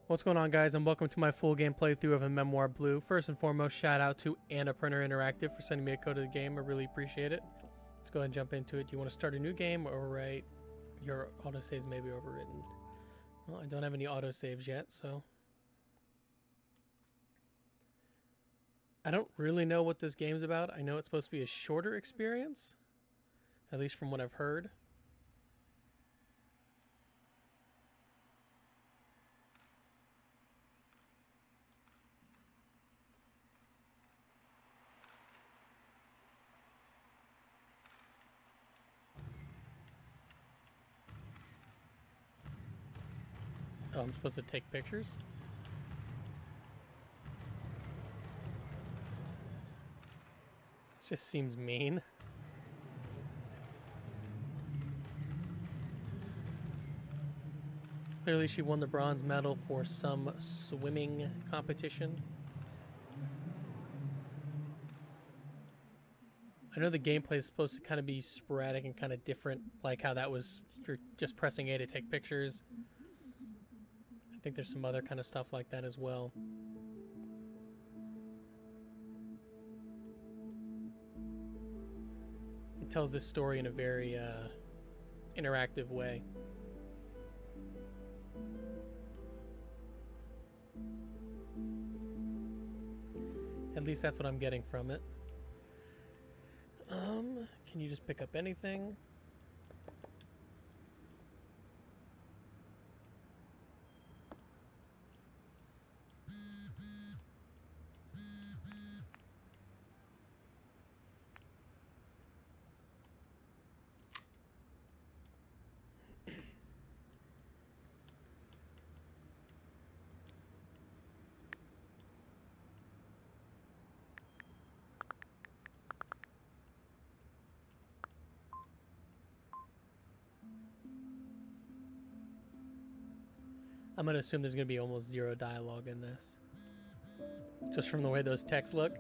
What's going on, guys, and welcome to my full game playthrough of A Memoir Blue. First and foremost, shout out to Annapurna Interactive for sending me a code of the game. I really appreciate it. Let's go ahead and jump into it. Do you want to start a new game or write your autosaves may be overwritten? Well, I don't have any autosaves yet, so I don't really know what this game's about. I know it's supposed to be a shorter experience, at least from what I've heard. Oh, I'm supposed to take pictures? Just seems mean. Clearly she won the bronze medal for some swimming competition. I know the gameplay is supposed to kind of be sporadic and kind of different, like how that was, you're just pressing A to take pictures. I think there's some other kind of stuff like that as well. It tells this story in a very interactive way. At least that's what I'm getting from it. Can you just pick up anything? I'm going to assume there's going to be almost zero dialogue in this, just from the way those texts look.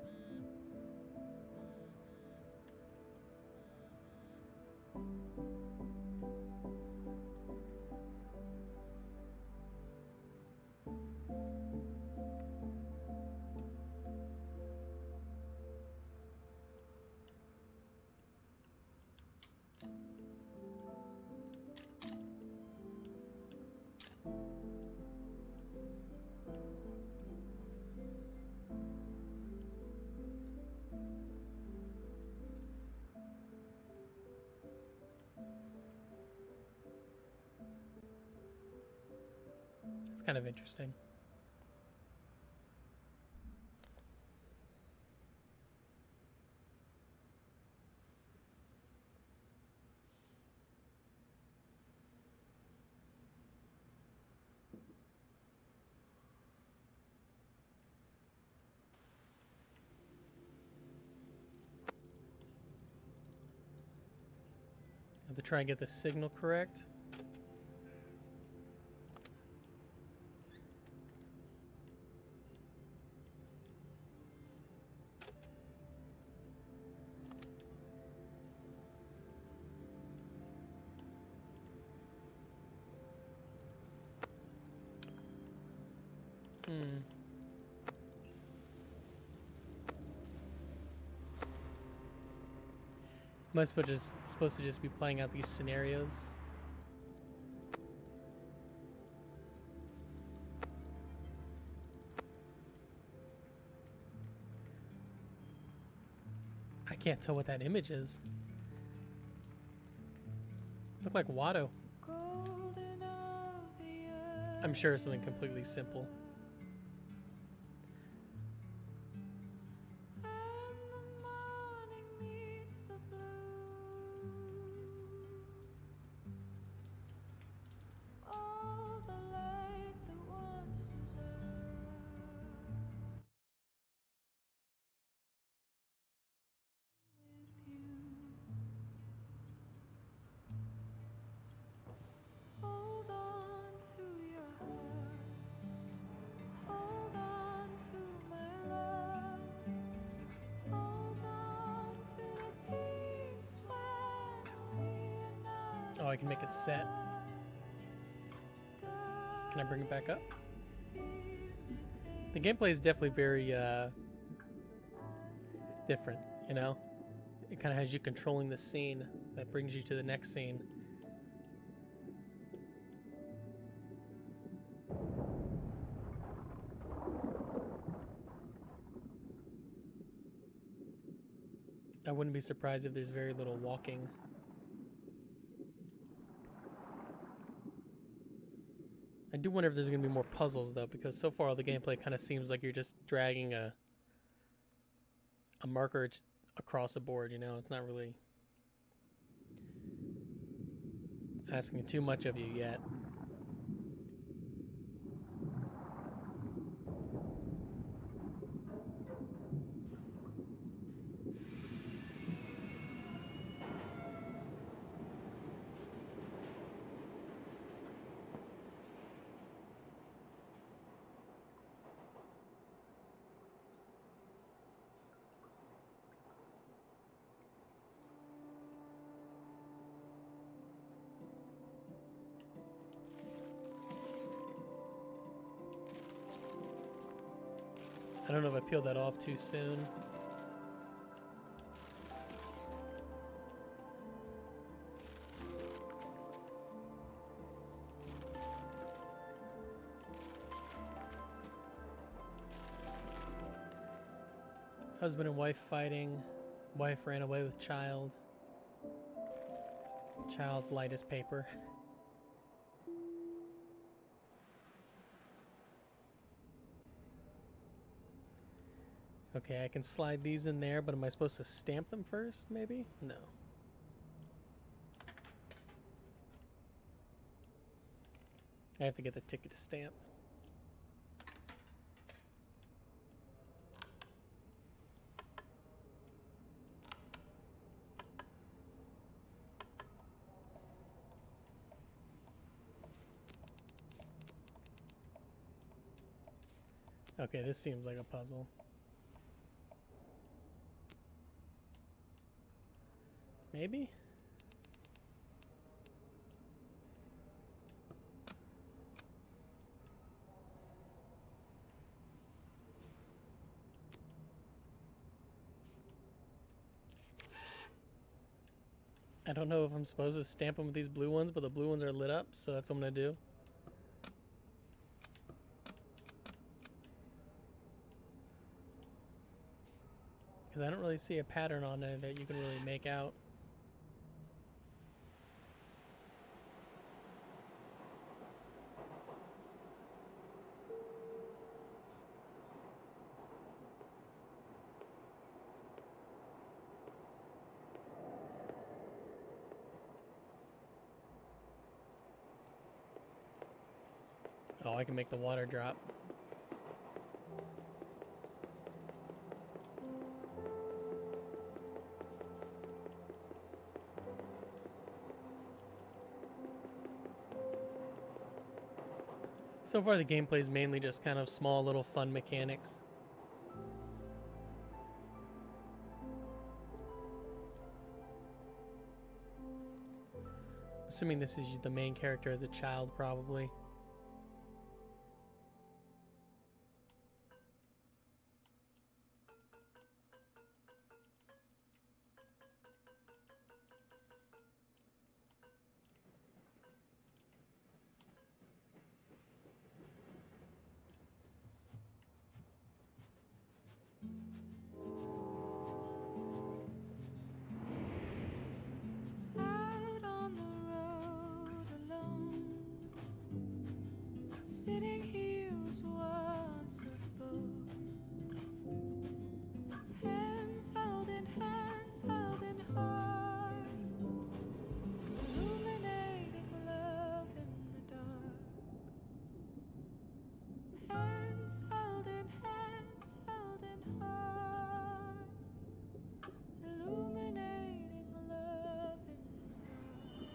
It's kind of interesting. I have to try and get the signal correct. Am I supposed to just be playing out these scenarios? I can't tell what that image is. It looked like Watto. I'm sure it's something completely simple. Oh, I can make it set. Can I bring it back up? The gameplay is definitely very different, you know? It kind of has you controlling the scene that brings you to the next scene. I wouldn't be surprised if there's very little walking. I do wonder if there's going to be more puzzles, though, because so far the gameplay kind of seems like you're just dragging a marker across a board, you know? It's not really asking too much of you yet. I don't know if I peeled that off too soon. Husband and wife fighting. Wife ran away with child. Child's light as paper. Okay, I can slide these in there, but am I supposed to stamp them first, maybe? No. I have to get the ticket to stamp. Okay, this seems like a puzzle. Maybe? I don't know if I'm supposed to stamp them with these blue ones, but the blue ones are lit up, so that's what I'm gonna do. Because I don't really see a pattern on it that you can really make out. Oh, I can make the water drop. So far the gameplay is mainly just kind of small little fun mechanics. Assuming this is the main character as a child, probably. Sitting here was once a spoon. Hands held in hearts, illuminating love in the dark. Hands held in hearts, illuminating love in the dark.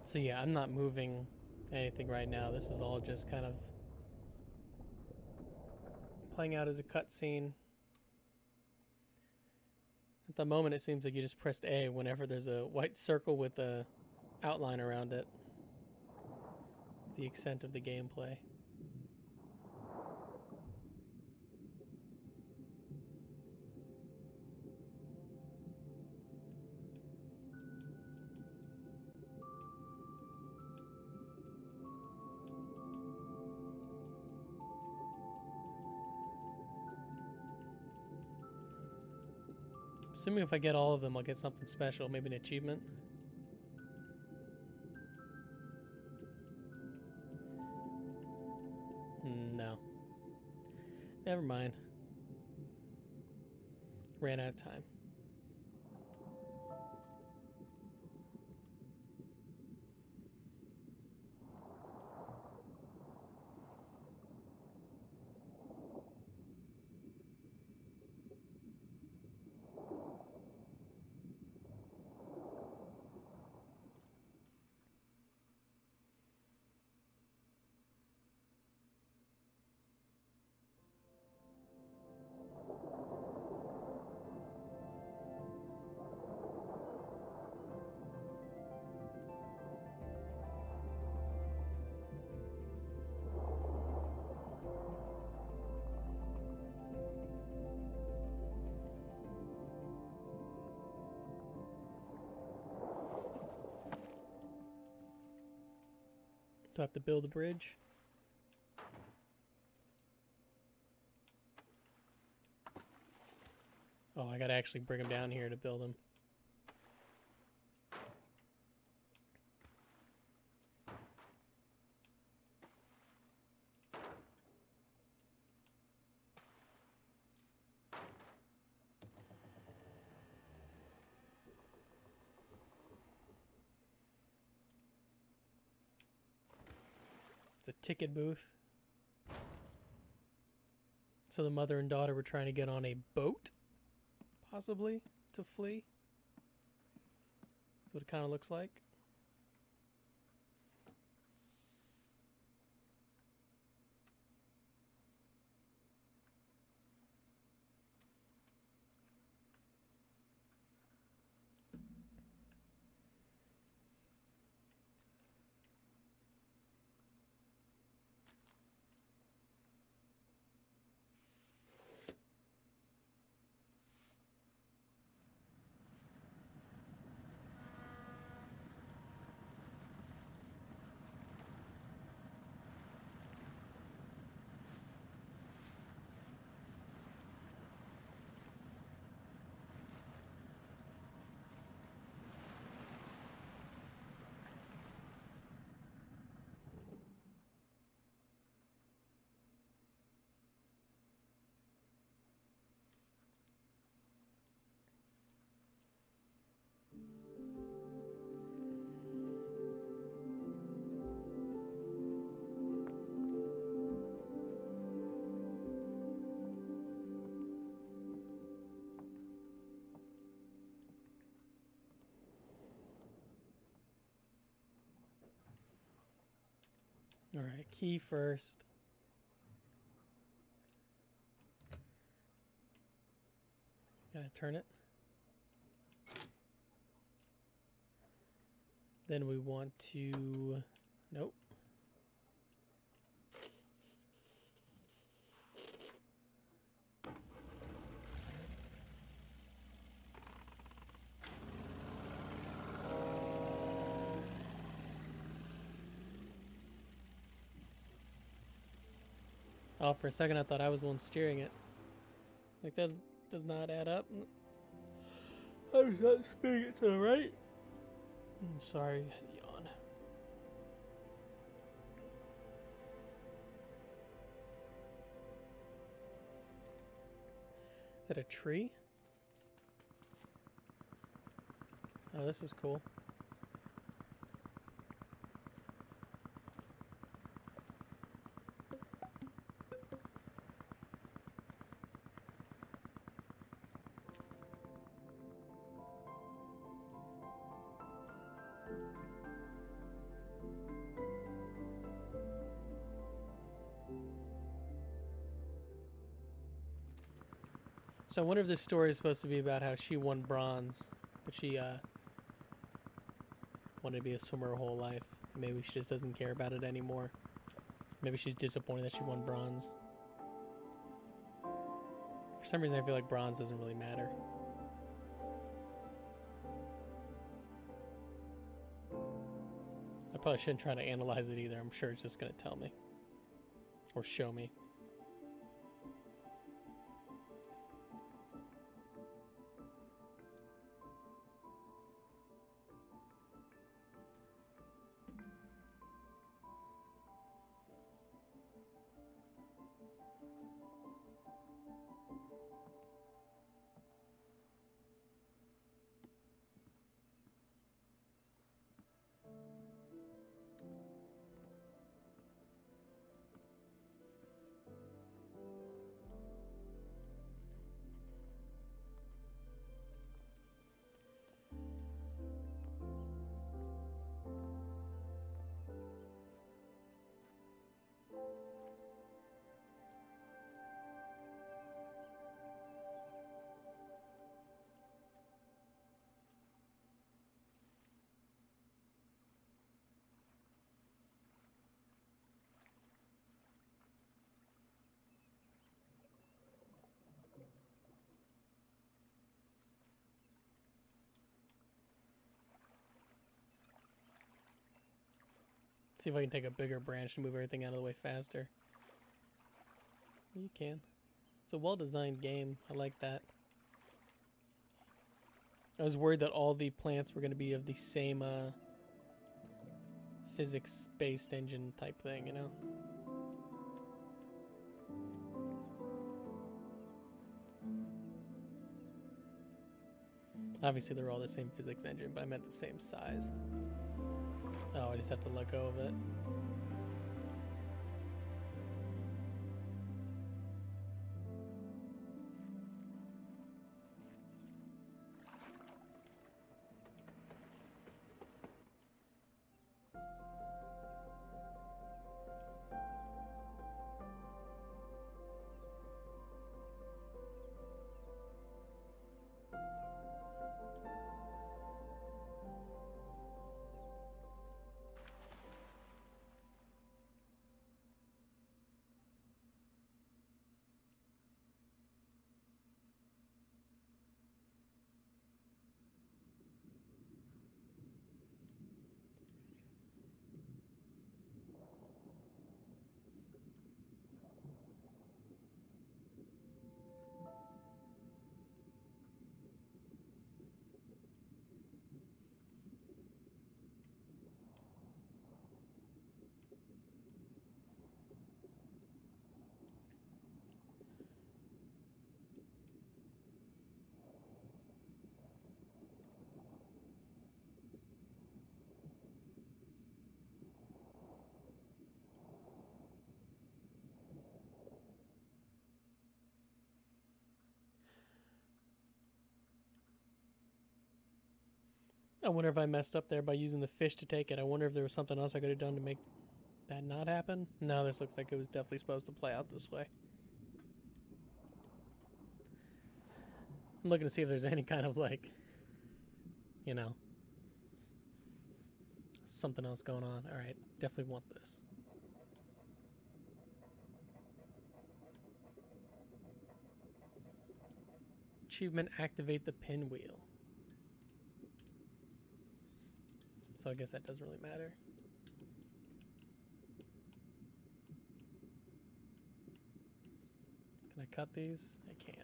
So yeah, I'm not moving anything right now. This is all just kind of playing out as a cutscene. At the moment, it seems like you just pressed A whenever there's a white circle with a outline around it. It's the extent of the gameplay. Assuming if I get all of them, I'll get something special, maybe an achievement. No. Never mind. Ran out of time. Do I have to build a bridge? Oh, I gotta actually bring them down here to build them. It's a ticket booth. So the mother and daughter were trying to get on a boat, possibly, to flee. That's what it kind of looks like. All right, key first. Gotta turn it. Then we want to, nope. Oh, for a second I thought I was the one steering it. Like that does not add up. I was not spinning it to the right. I'm sorry, I had to yawn. Is that a tree? Oh, this is cool. So I wonder if this story is supposed to be about how she won bronze, but she wanted to be a swimmer her whole life. Maybe she just doesn't care about it anymore. Maybe she's disappointed that she won bronze. For some reason, I feel like bronze doesn't really matter. I probably shouldn't try to analyze it either. I'm sure it's just going to tell me. Or show me. See if I can take a bigger branch to move everything out of the way faster. You can. It's a well-designed game. I like that. I was worried that all the plants were going to be of the same physics-based engine type thing, you know? Obviously, they're all the same physics engine, but I meant the same size. Oh, I just have to let go of it. I wonder if I messed up there by using the fish to take it. I wonder if there was something else I could have done to make that not happen. No, this looks like it was definitely supposed to play out this way. I'm looking to see if there's any kind of, like, you know, something else going on. All right, definitely want this. Achievement, activate the pinwheel. So I guess that doesn't really matter. Can I cut these? I can.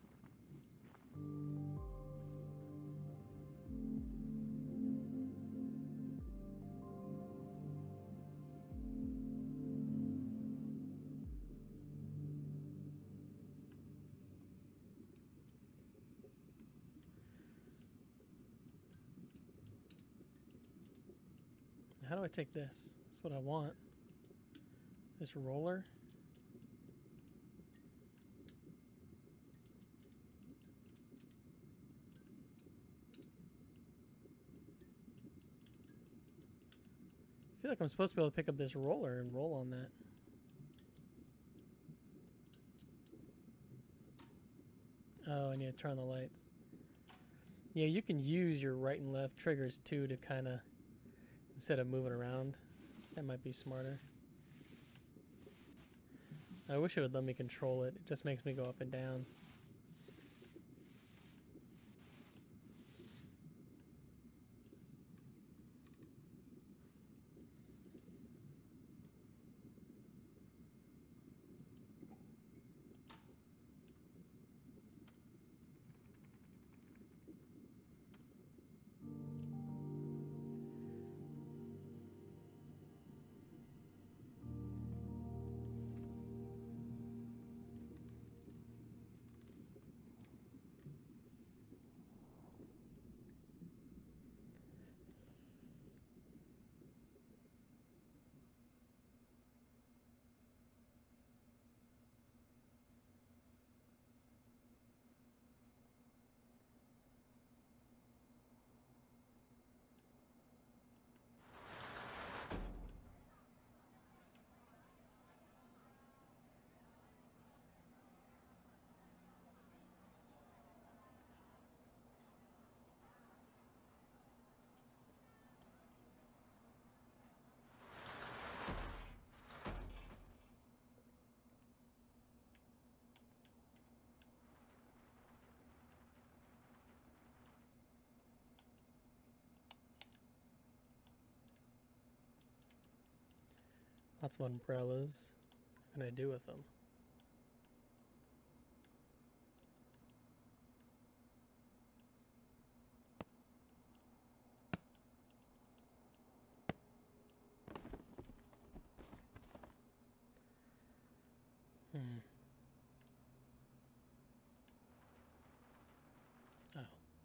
How do I take this? That's what I want. This roller. I feel like I'm supposed to be able to pick up this roller and roll on that. Oh, I need to turn on the lights. Yeah, you can use your right and left triggers too to kind of, instead of moving around. That might be smarter. I wish it would let me control it. It just makes me go up and down. Lots of umbrellas. What can I do with them? Oh.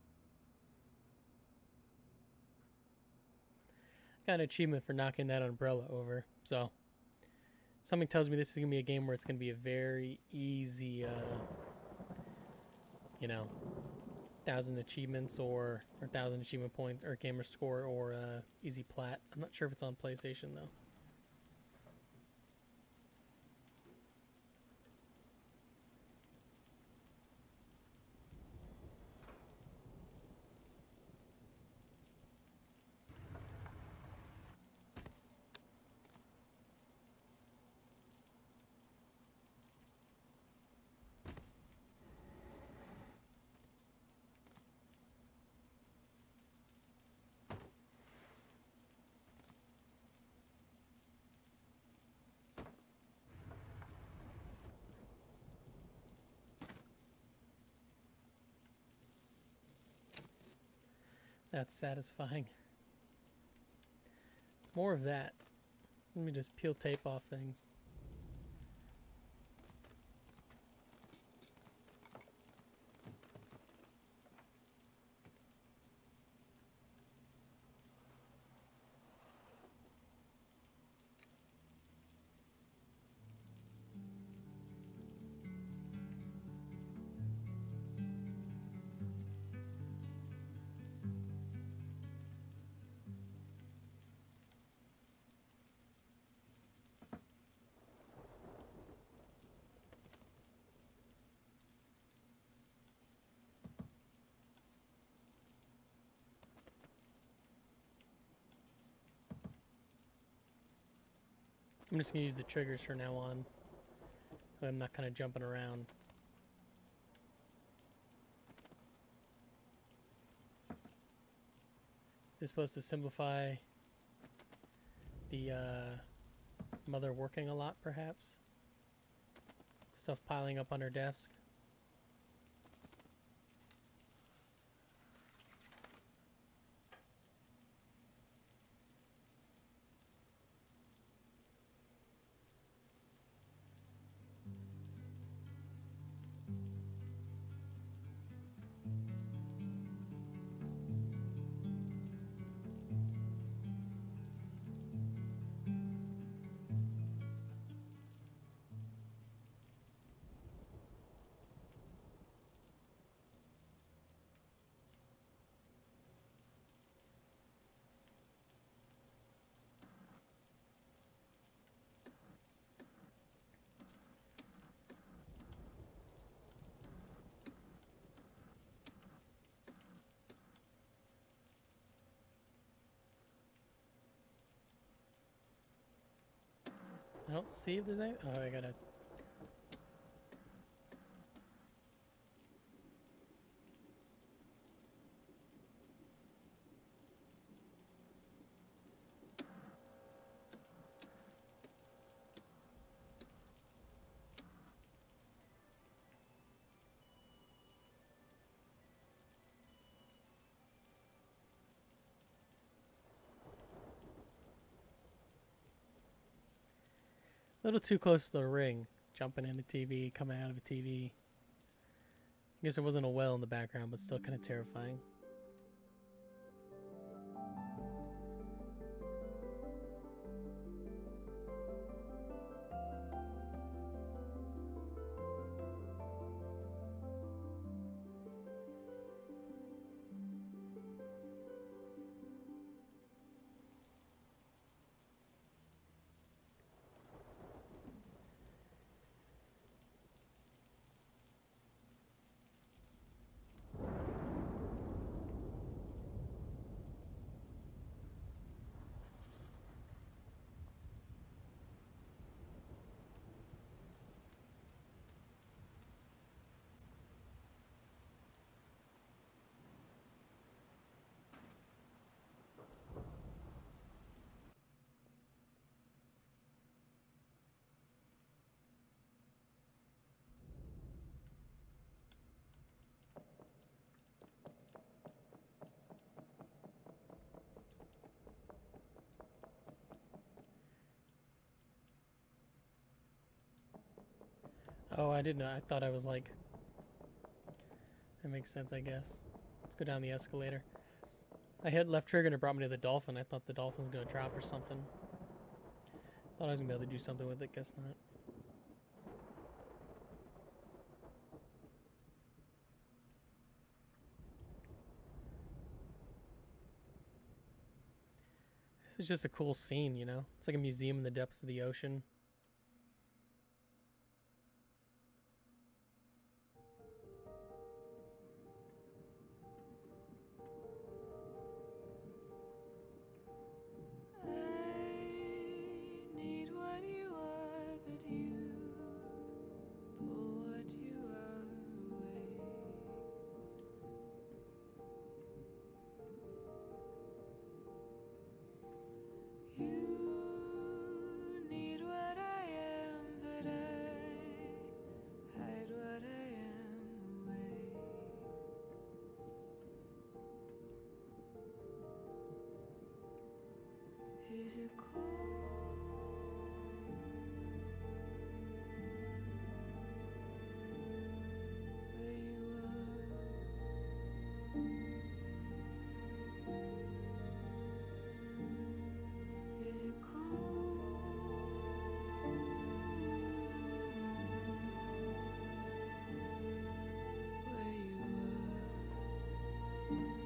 Got an achievement for knocking that umbrella over. So, something tells me this is going to be a game where it's going to be a very easy, 1,000 achievements or 1,000 achievement points or gamer score or easy plat. I'm not sure if it's on PlayStation though. That's satisfying. More of that. Let me just peel tape off things. I'm just going to use the triggers from now on. I'm not kind of jumping around. Is this supposed to simplify the mother working a lot, perhaps? Stuff piling up on her desk. I don't see if there's any. Oh, I gotta. A little too close to the ring. Jumping in a TV, coming out of a TV. I guess there wasn't a well in the background, but still kind of terrifying. Oh, I didn't know. I thought I was like. That makes sense, I guess. Let's go down the escalator. I hit left trigger and it brought me to the dolphin. I thought the dolphin was going to drop or something. Thought I was going to be able to do something with it. Guess not. This is just a cool scene, you know? It's like a museum in the depths of the ocean. I need what you are, but you pull what you are away. You need what I am, but I hide what I am away. Is it cold where you are? Is it cold where you are?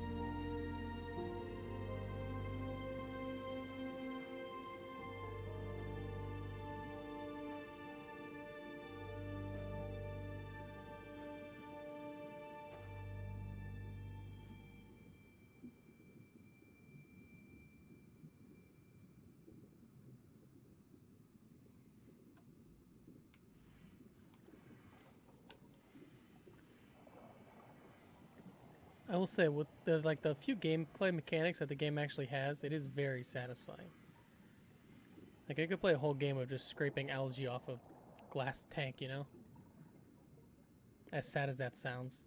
I will say, with the few gameplay mechanics that the game actually has, it is very satisfying. Like, I could play a whole game of just scraping algae off a glass tank, you know? As sad as that sounds.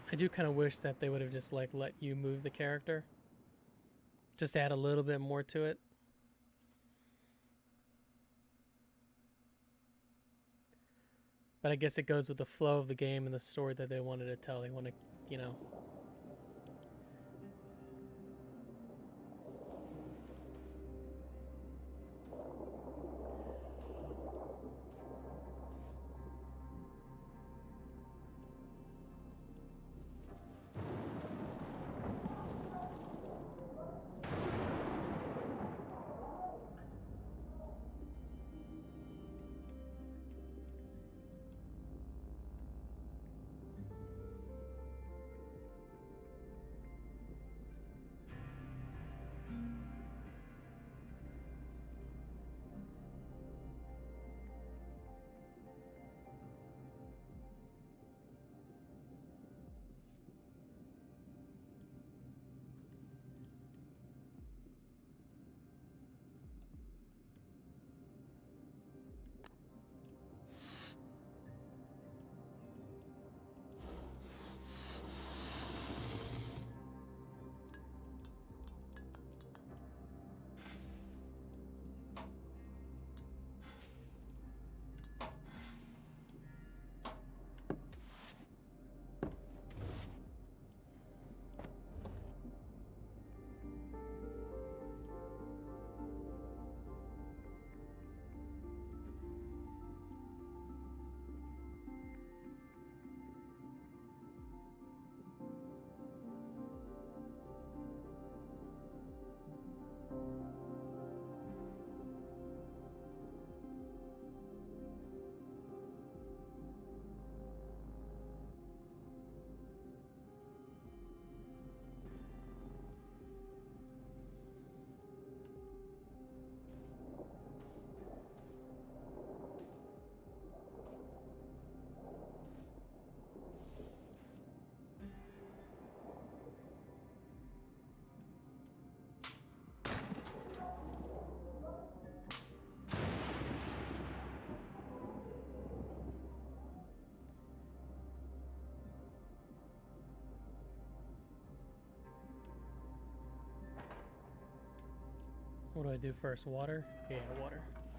I do kind of wish that they would have just like let you move the character. Just add a little bit more to it. But I guess it goes with the flow of the game and the story that they wanted to tell. They want to, you know. What do I do first? Water? Yeah, water.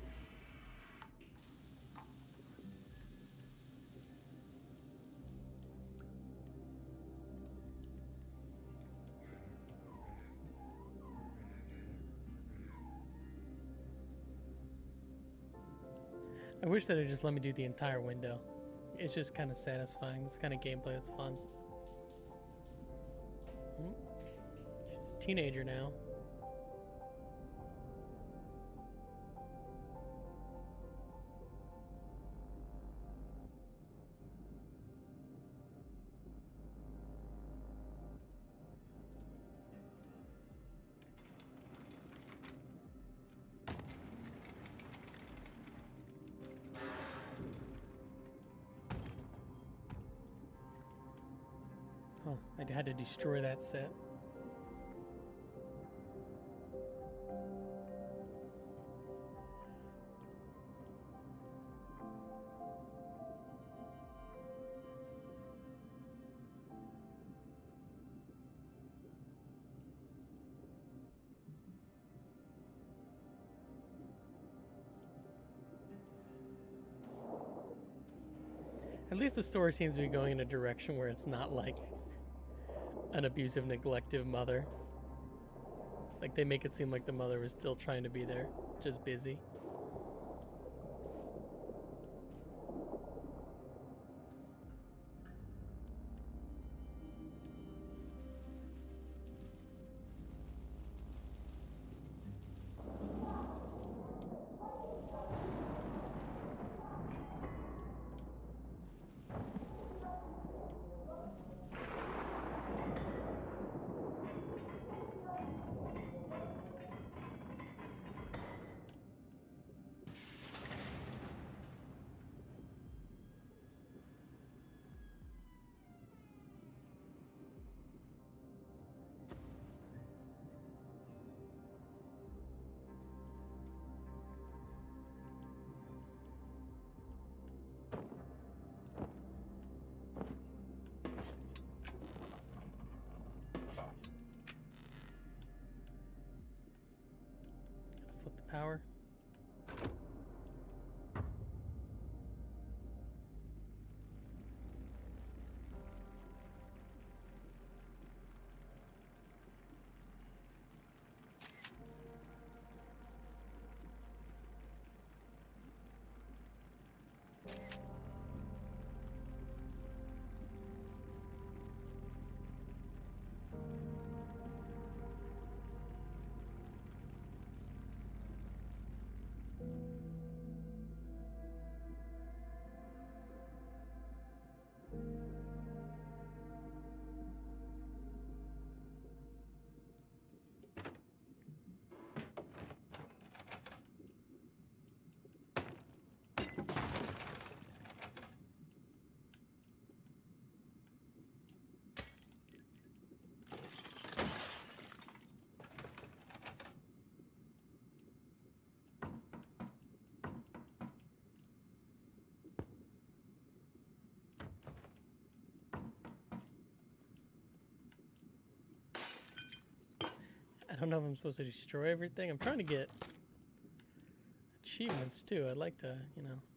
I wish that it just let me do the entire window. It's just kind of satisfying. It's kind of gameplay that's fun. She's a teenager now. Oh, I had to destroy that set. At least the story seems to be going in a direction where it's not like an abusive, neglective mother. Like, they make it seem like the mother was still trying to be there, just busy. flip the power. I don't know if I'm supposed to destroy everything. I'm trying to get achievements too. I'd like to, you know.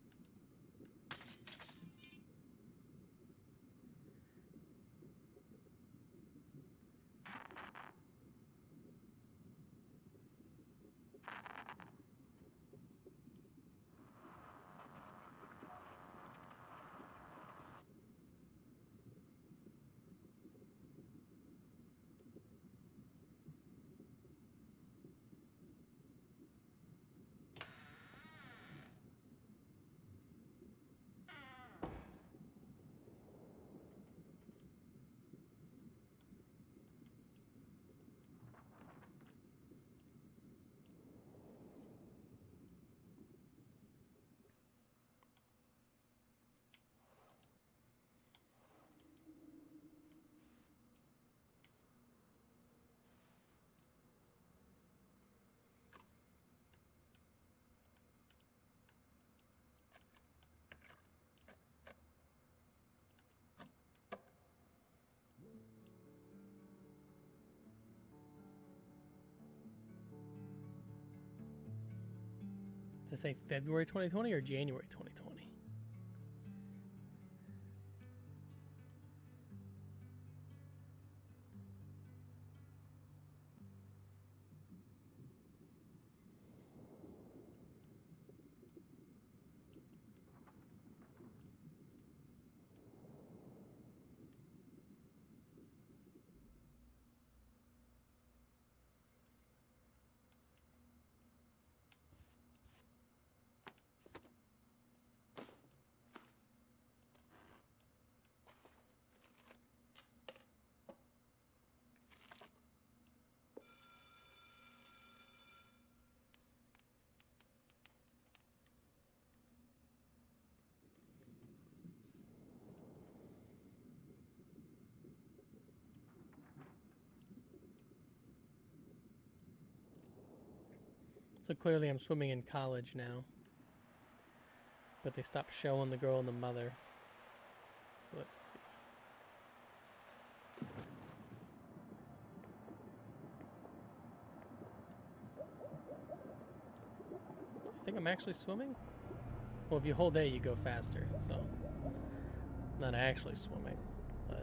Does it say February 2020 or January 2020? So clearly I'm swimming in college now. But they stopped showing the girl and the mother. So let's see. I think I'm actually swimming? Well, if you hold A, you go faster, so I'm not actually swimming, but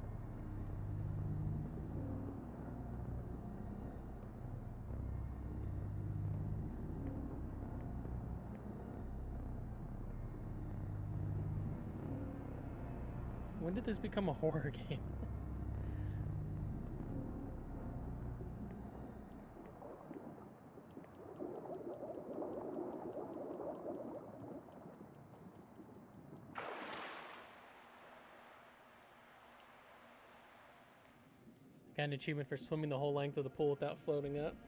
when did this become a horror game? Got an achievement for swimming the whole length of the pool without floating up.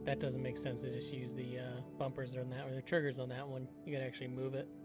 that doesn't make sense to just use the bumpers on that, or the triggers on that one. You gotta actually move it.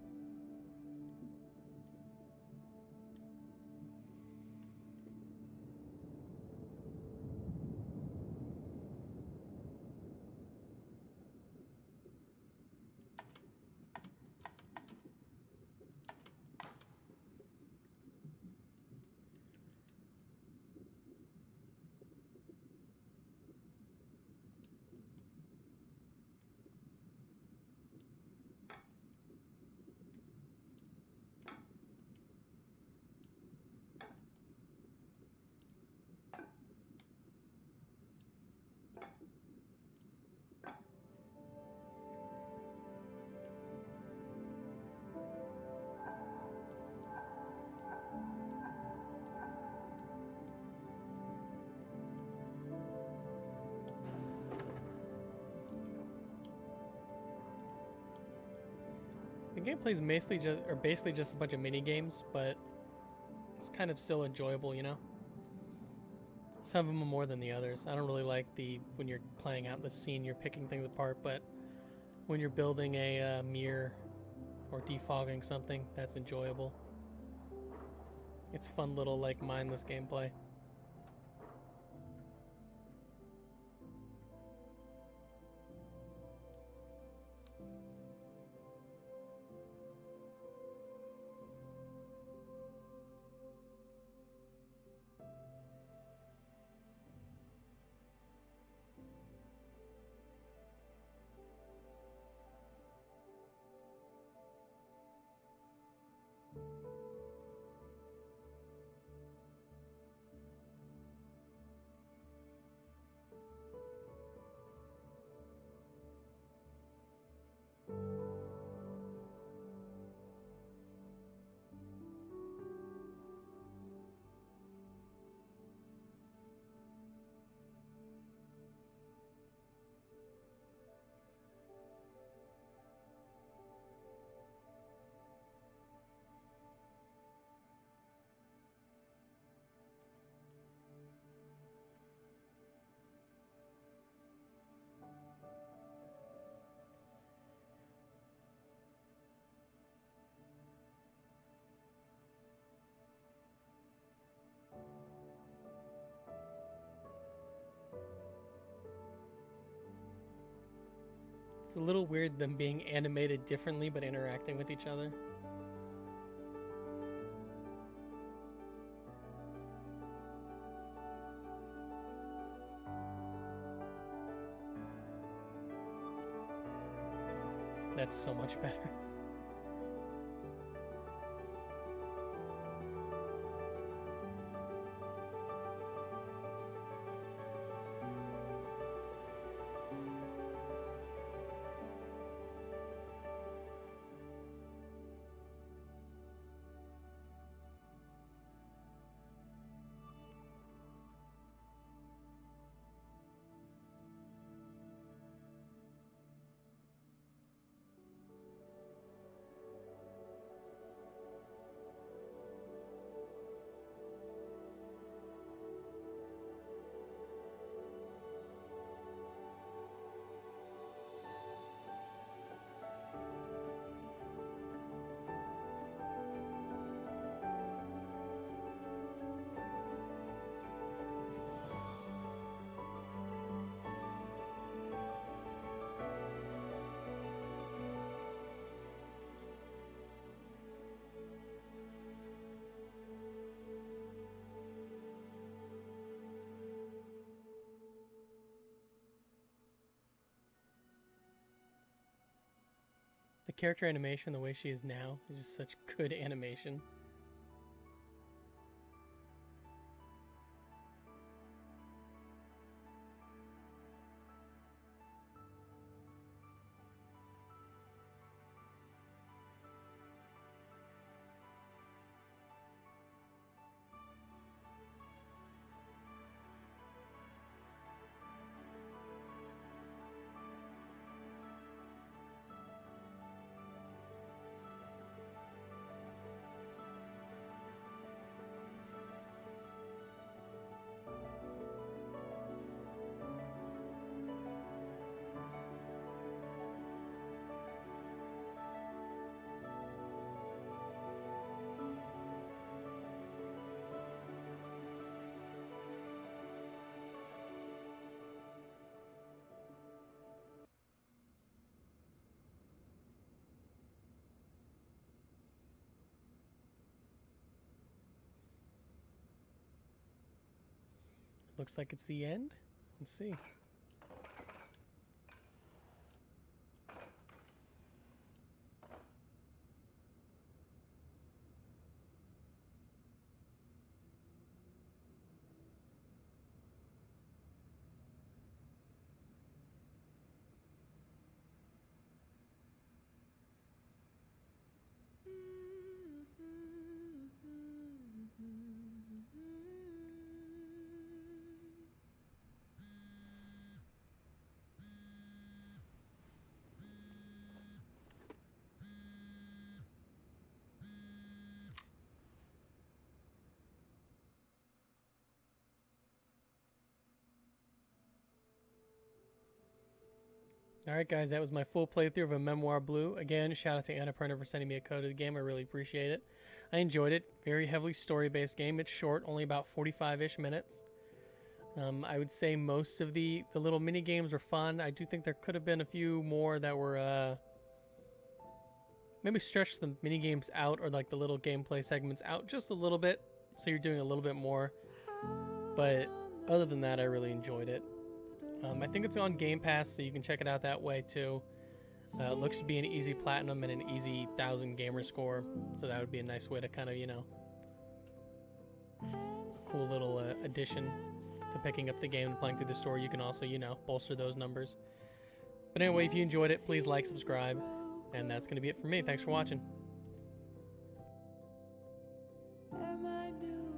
The gameplay is basically just a bunch of mini games, but it's kind of still enjoyable, you know. Some of them are more than the others. I don't really like when you're playing out the scene, you're picking things apart, but when you're building a mirror or defogging something, that's enjoyable. It's fun little like mindless gameplay. It's a little weird them being animated differently but interacting with each other. That's so much better. The character animation, the way she is now, is just such good animation. looks like it's the end. Let's see. Alright guys, that was my full playthrough of A Memoir Blue. Again, shout out to Annapurna for sending me a code of the game. I really appreciate it. I enjoyed it. Very heavily story-based game. It's short, only about 45-ish minutes. I would say most of the little mini-games were fun. I do think there could have been a few more that were... maybe stretch the mini-games out, or like the little gameplay segments out just a little bit, so you're doing a little bit more. But other than that, I really enjoyed it. I think it's on Game Pass, so you can check it out that way too. It looks to be an easy platinum and an easy 1,000 gamer score, so that would be a nice way to kind of, you know, cool little addition to picking up the game and playing through the story. You can also, you know, bolster those numbers. But anyway, if you enjoyed it, please like, subscribe, and that's going to be it for me. Thanks for watching. Am I doing